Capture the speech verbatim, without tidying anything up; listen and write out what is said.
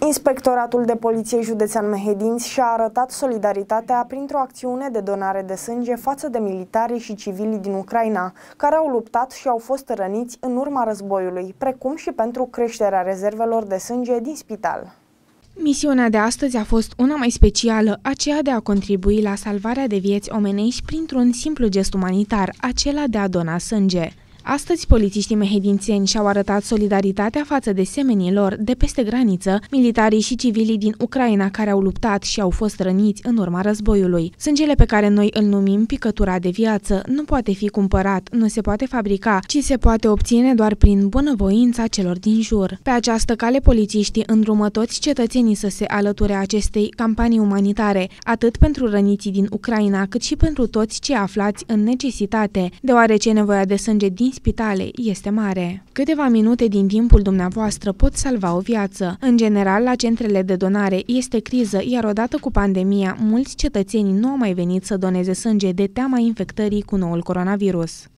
Inspectoratul de Poliție Județean Mehedinți și-a arătat solidaritatea printr-o acțiune de donare de sânge față de militarii și civilii din Ucraina, care au luptat și au fost răniți în urma războiului, precum și pentru creșterea rezervelor de sânge din spital. Misiunea de astăzi a fost una mai specială, aceea de a contribui la salvarea de vieți omenești printr-un simplu gest umanitar, acela de a dona sânge. Astăzi, polițiștii mehedințeni și-au arătat solidaritatea față de semenii lor de peste graniță, militarii și civilii din Ucraina care au luptat și au fost răniți în urma războiului. Sângele pe care noi îl numim picătura de viață nu poate fi cumpărat, nu se poate fabrica, ci se poate obține doar prin bunăvoința celor din jur. Pe această cale, polițiștii îndrumă toți cetățenii să se alăture acestei campanii umanitare, atât pentru răniții din Ucraina, cât și pentru toți cei aflați în necesitate, deoarece nevoia de sânge din spitale este mare. Câteva minute din timpul dumneavoastră pot salva o viață. În general, la centrele de donare este criză, iar odată cu pandemia, mulți cetățeni nu au mai venit să doneze sânge de teama infectării cu noul coronavirus.